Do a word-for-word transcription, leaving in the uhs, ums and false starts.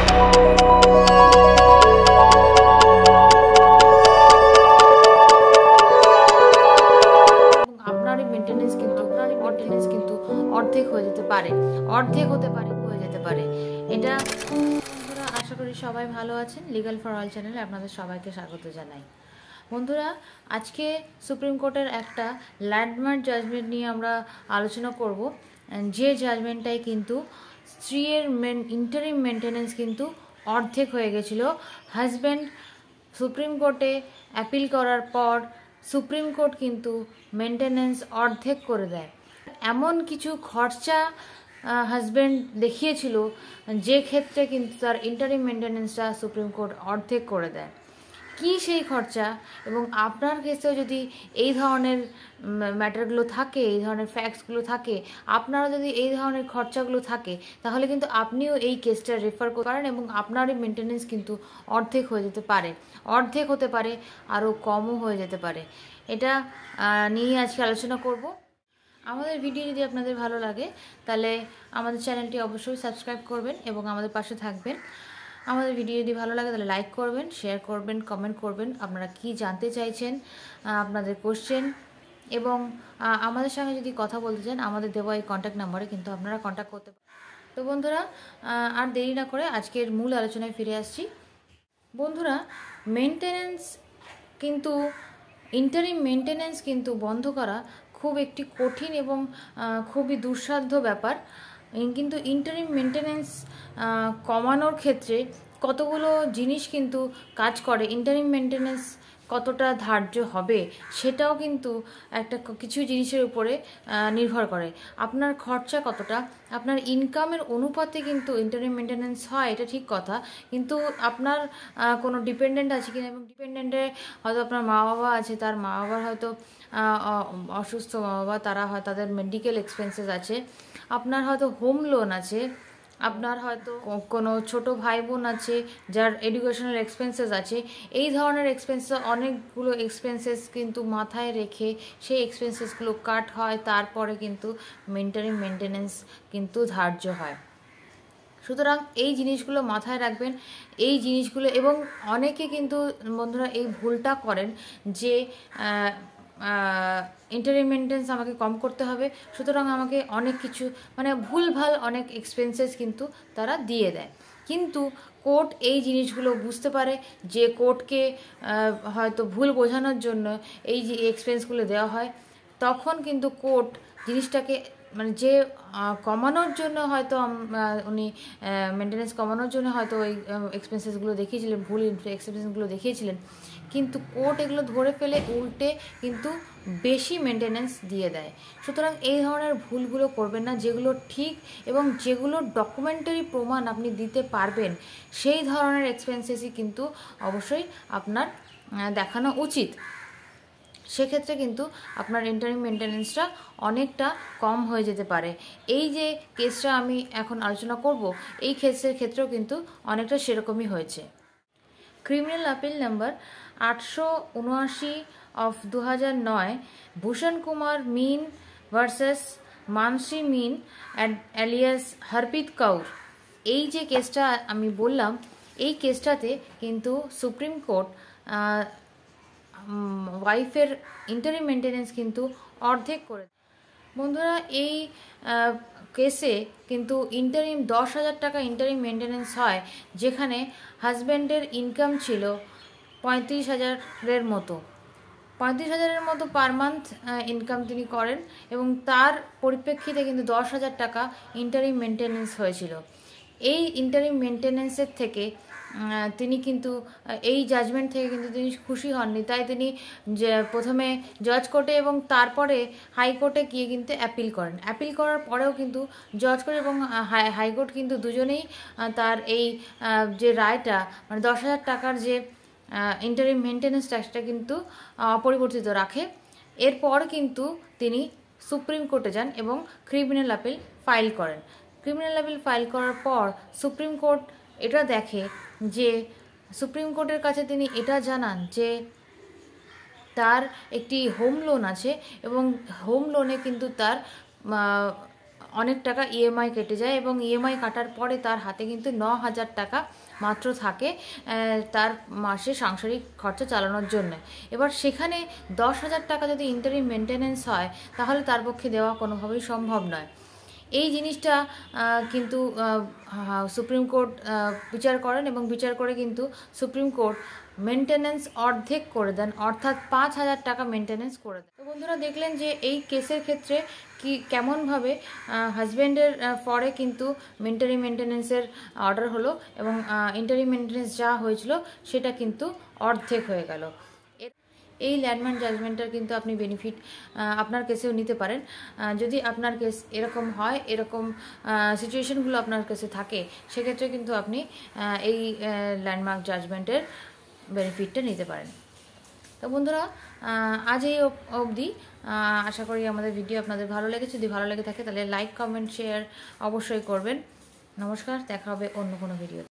আপনারই মেনটেনেন্স কিন্তু আপনারই মেনটেনেন্স কিন্তু অর্ধেক হয়ে যেতে পারে, অর্ধেক হতে পারে হয়ে যেতে পারে এটা। বন্ধুরা, আশা করি সবাই ভালো আছেন। লিগাল ফর অল চ্যানেলে আপনাদের সবাইকে স্বাগত জানাই। বন্ধুরা, আজকে সুপ্রিম কোর্টের একটা ল্যান্ডমার্ক জাজমেন্ট নিয়ে আমরা আলোচনা করব, যে জাজমেন্টটাই কিন্তু স্ত্রীর মেন ইন্টারিম মেনটেনেন্স কিন্তু অর্ধেক হয়ে গেছিলো। হাজব্যান্ড সুপ্রিম কোর্টে অ্যাপিল করার পর সুপ্রিম কোর্ট কিন্তু মেনটেনেন্স অর্ধেক করে দেয়। এমন কিছু খরচা হাজব্যান্ড দেখিয়েছিল যে ক্ষেত্রে কিন্তু তার ইন্টারিম মেনটেনেন্সটা সুপ্রিম কোর্ট অর্ধেক করে দেয়। কি সেই খরচা, এবং আপনার কেসেও যদি এই ধরনের ম্যাটারগুলো থাকে, এই ধরনের ফ্যাক্টসগুলো থাকে, আপনারও যদি এই ধরনের খরচাগুলো থাকে, তাহলে কিন্তু আপনিও এই কেসটা রেফার করতে পারেন এবং আপনারই মেনটেনেন্স কিন্তু অর্ধেক হয়ে যেতে পারে, অর্ধেক হতে পারে, আরও কমও হয়ে যেতে পারে। এটা নিয়ে আজকে আলোচনা করব। আমাদের ভিডিও যদি আপনাদের ভালো লাগে তাহলে আমাদের চ্যানেলটি অবশ্যই সাবস্ক্রাইব করবেন এবং আমাদের পাশে থাকবেন। আমাদের ভিডিও যদি ভালো লাগে তাহলে লাইক করবেন, শেয়ার করবেন, কমেন্ট করবেন আপনারা কি জানতে চাইছেন, আপনাদের কোশ্চেন, এবং আমাদের সঙ্গে যদি কথা বলতে চান আমাদের দেওয়া এই কন্ট্যাক্ট নাম্বারে কিন্তু আপনারা কন্ট্যাক্ট করতে পারেন। তো বন্ধুরা, আর দেরি না করে আজকের মূল আলোচনায় ফিরে আসছি। বন্ধুরা, মেনটেনেন্স কিন্তু ইন্টারিম মেনটেনেন্স কিন্তু বন্ধ করা খুব একটি কঠিন এবং খুবই দুঃসাধ্য ব্যাপার। কিন্তু ইন্টারিম মেনটেনেন্স কমানোর ক্ষেত্রে কতগুলো জিনিস কিন্তু কাজ করে। ইন্টারিম মেনটেনেন্স কতটা ধার্য হবে সেটাও কিন্তু একটা কিছু জিনিসের উপরে নির্ভর করে। আপনার খরচা কতটা, আপনার ইনকামের অনুপাতে কিন্তু ইন্টারিম মেনটেনেন্স হয়, এটা ঠিক কথা। কিন্তু আপনার কোনো ডিপেন্ডেন্ট আছে কিনা, এবং ডিপেন্ডেন্টে হয়তো আপনার মা বাবা আছে, তার মা বাবার হয়তো অসুস্থ মা বাবা, তারা হয় তাদের মেডিকেল এক্সপেন্সেস আছে, আপনার হয়তো হোম লোন আছে, আপনার হয়তো কোনো ছোট ভাই বোন আছে যার এডুকেশনাল এক্সপেন্সেস আছে। এই ধরনের এক্সপেন্সেস, অনেকগুলো এক্সপেন্সেস কিন্তু মাথায় রেখে সেই এক্সপেন্সেসগুলো কাট হয়, তারপরে কিন্তু ইন্টারিম মেনটেনেন্স কিন্তু ধার্য হয়। সুতরাং এই জিনিসগুলো মাথায় রাখবেন, এই জিনিসগুলো। এবং অনেকে কিন্তু বন্ধুরা এই ভুলটা করেন যে ইন্টারিম মেনটেনেন্স আমাকে কম করতে হবে, সুতরাং আমাকে অনেক কিছু মানে ভুলভাল অনেক এক্সপেন্সেস কিন্তু তারা দিয়ে দেয়। কিন্তু কোর্ট এই জিনিসগুলো বুঝতে পারে যে কোর্টকে হয়তো ভুল বোঝানোর জন্য এই যে এক্সপেন্সগুলো দেওয়া হয়, তখন কিন্তু কোর্ট জিনিসটাকে মানে যে কমানোর জন্য হয়তো উনি মেনটেনেন্স কমানোর জন্য হয়তো ওই এক্সপেন্সেসগুলো দেখিয়েছিলেন, ভুল এক্সপেন্সেসগুলো দেখিয়েছিলেন, কিন্তু কোর্ট এগুলো ধরে ফেলে উল্টে কিন্তু বেশি মেনটেনেন্স দিয়ে দেয়। সুতরাং এই ধরনের ভুলগুলো করবেন না। যেগুলো ঠিক এবং যেগুলো ডকুমেন্টারি প্রমাণ আপনি দিতে পারবেন, সেই ধরনের এক্সপেন্সেসই কিন্তু অবশ্যই আপনার দেখানো উচিত। সেক্ষেত্রে কিন্তু আপনার ইন্টারিম মেনটেনেন্সটা অনেকটা কম হয়ে যেতে পারে। এই যে কেসটা আমি এখন আলোচনা করব, এই কেসের ক্ষেত্রেও কিন্তু অনেকটা সেরকমই হয়েছে। ক্রিমিনাল আপিল নাম্বার আটশো উনআশি অফ দু হাজার নয়, ভূষণ কুমার মিন ভার্সেস মানসি মিন অ্যালিয়াস হরপ্রীত কৌর, এই যে কেসটা আমি বললাম, এই কেসটাতে কিন্তু সুপ্রিম কোর্ট ওয়াইফের ইন্টারিম মেনটেনেন্স কিন্তু অর্ধেক করে। বন্ধুরা, এই কেসে কিন্তু ইন্টারিম দশ হাজার টাকা ইন্টারিম মেনটেনেন্স হয়, যেখানে হাজব্যান্ডের ইনকাম ছিল পঁয়ত্রিশ হাজারের মতো পঁয়ত্রিশ হাজারের মতো পার মান্থ ইনকাম তিনি করেন, এবং তার পরিপ্রেক্ষিতে কিন্তু দশ হাজার টাকা ইন্টারিম মেনটেনেন্স হয়েছিল। এই ইন্টারিম মেনটেনেন্সের থেকে তিনি কিন্তু এই জাজমেন্ট থেকে কিন্তু তিনি খুশি হননি, তাই তিনি যে প্রথমে জজ কোর্টে এবং তারপরে হাইকোর্টে গিয়ে কিন্তু অ্যাপিল করেন। অ্যাপিল করার পরেও কিন্তু জজ কোর্ট এবং হাইকোর্ট কিন্তু দুজনেই তার এই যে রায়টা, মানে দশ হাজার টাকার যে ইন্টারিম মেনটেনেন্স ট্যাক্সটা কিন্তু অপরিবর্তিত রাখে। এরপর কিন্তু তিনি সুপ্রিম কোর্টে যান এবং ক্রিমিনাল আপিল ফাইল করেন। ক্রিমিনাল আপিল ফাইল করার পর সুপ্রিম কোর্ট এটা দেখে যে সুপ্রিম কোর্টের কাছে তিনি এটা জানান যে তার একটি হোম লোন আছে, এবং হোম লোনে কিন্তু তার অনেক টাকা ইএমআই কেটে যায় এবং ইএমআই কাটার পরে তার হাতে কিন্তু ন হাজার টাকা মাত্র থাকে তার মাসে সাংসারিক খরচা চালানোর জন্য। এবার সেখানে দশ হাজার টাকা যদি ইন্টারিম মেনটেন্যান্স হয় তাহলে তার পক্ষে দেওয়া কোনোভাবেই সম্ভব নয়। এই জিনিসটা কিন্তু সুপ্রিম কোর্ট বিচার করেন এবং বিচার করে কিন্তু সুপ্রিম কোর্ট মেনটেন্যান্স অর্ধেক করে দেন, অর্থাৎ পাঁচ হাজার টাকা মেনটেন্যান্স করে দেন। তো বন্ধুরা দেখলেন যে এই কেসের ক্ষেত্রে কি কেমনভাবে হাজব্যান্ডের পরে কিন্তু ইন্টারি মেনটেন্যান্সের অর্ডার হলো এবং ইন্টারি মেনটেন্যান্স যা হয়েছিল সেটা কিন্তু অর্ধেক হয়ে গেল। এই ল্যান্ডমার্ক জাজমেন্টের কিন্তু আপনি বেনিফিট আপনার কেসেও নিতে পারেন। যদি আপনার কেস এরকম হয়, এরকম সিচুয়েশনগুলো আপনার কাছে থাকে, সেক্ষেত্রে কিন্তু আপনি এই ল্যান্ডমার্ক জাজমেন্টের বেনিফিটটা নিতে পারেন। তো বন্ধুরা আজ এই অবধি, আশা করি আমাদের ভিডিও আপনাদের ভালো লেগেছে। যদি ভালো লেগে থাকে তাহলে লাইক, কমেন্ট, শেয়ার অবশ্যই করবেন। নমস্কার, দেখা হবে অন্য কোনো ভিডিও।